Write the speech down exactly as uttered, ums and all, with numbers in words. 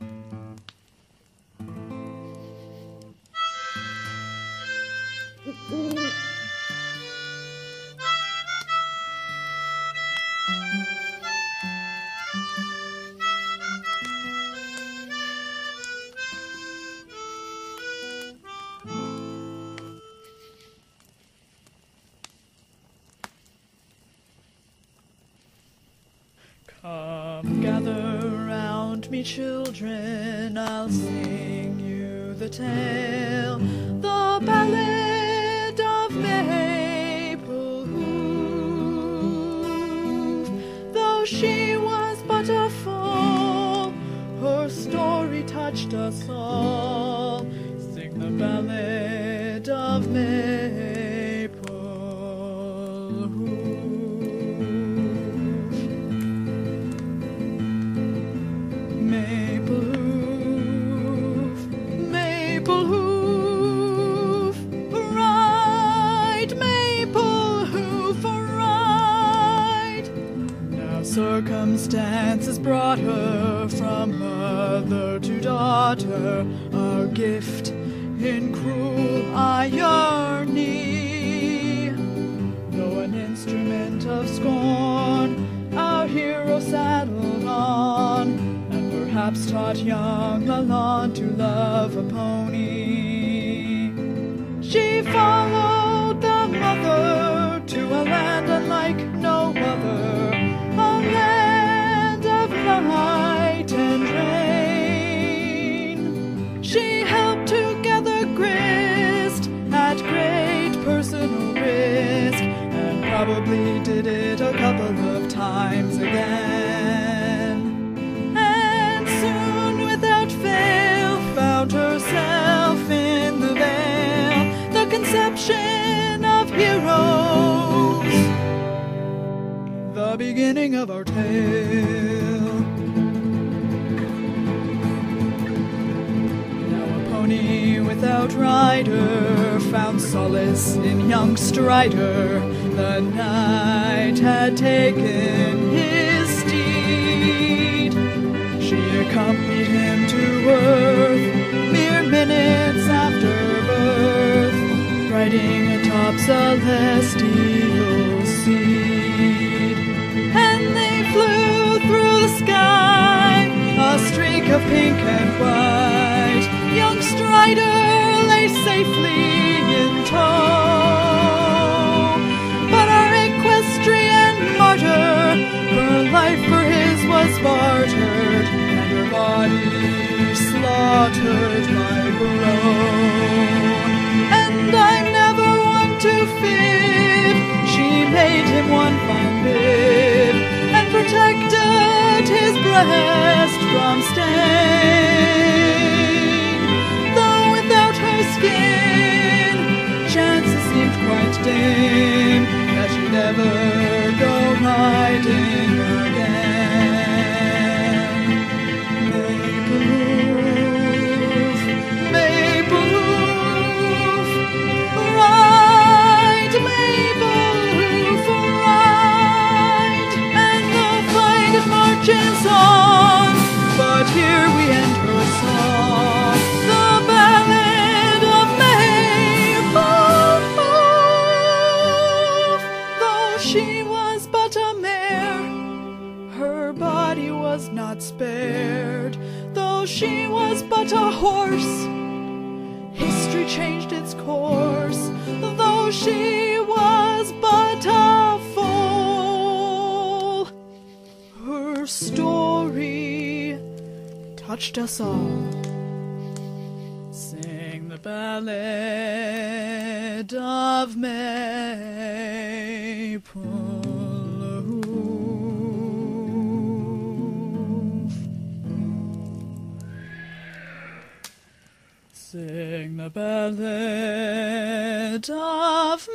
Come gather round me, children, I'll sing you the tale, the Ballad of Maplehoof. Though she was but a foal, her story touched us all. Sing the Ballad of Maplehoof. Circumstances brought her from mother to daughter, a gift in cruel irony. Though an instrument of scorn, our hero saddled on, and perhaps taught young Lalonde to love a pony. She followed the mother to a land unlike no other, light and rain. She helped to gather grist at great personal risk, and probably did it a couple of times again. And soon, without fail, found herself in the vale, the conception of heroes, the beginning of our tale. Without rider found solace in young Strider. The knight had taken his steed. She accompanied him to earth mere minutes after birth, riding atop celestial seed. And they flew through the sky, a streak of pink and white. Young Strider lay safely in tow, but our equestrian martyr, her life for his was bartered, and her body slaughtered like grown. And I'm never one to fib, she made him one fine bib, and protected his breast from stain. Skin, chances seemed quite dim that she'd never go riding again. Maplehoof, Maplehoof, ride, Maplehoof, ride, and the fight it marches on. But here we end her song, the Ballad of Maplehoof. Though she was but a mare, her body was not spared. Though she was but a horse, history changed its course. Though she was but a foal, her story touched us all. Sing the Ballad of Maplehoof. Sing the Ballad of